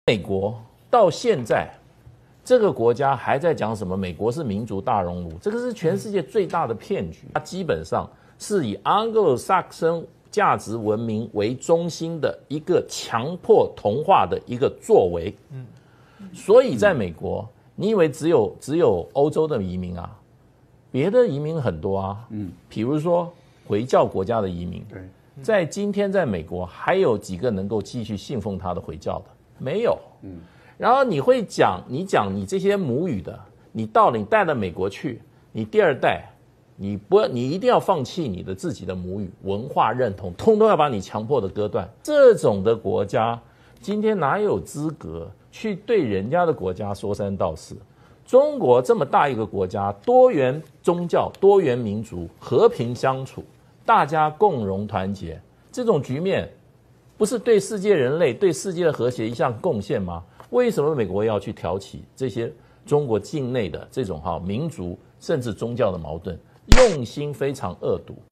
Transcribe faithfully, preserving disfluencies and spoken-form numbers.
美国到现在，这个国家还在讲什么？美国是民族大熔炉，这个是全世界最大的骗局。它基本上是以安格鲁萨克森价值文明为中心的一个强迫同化的一个作为。嗯，所以在美国，你以为只有只有欧洲的移民啊？别的移民很多啊。嗯，比如说回教国家的移民。对。在今天，在美国还有几个能够继续信奉他的回教的？没有。嗯，然后你会讲，你讲你这些母语的，你到了你带到美国去，你第二代，你不，你一定要放弃你的自己的母语文化认同，通通要把你强迫的割断。这种的国家，今天哪有资格去对人家的国家说三道四？中国这么大一个国家，多元宗教、多元民族，和平相处。大家共荣团结，这种局面不是对世界人类、对世界的和谐一项贡献吗？为什么美国要去挑起这些中国境内的这种哈民族甚至宗教的矛盾？用心非常恶毒。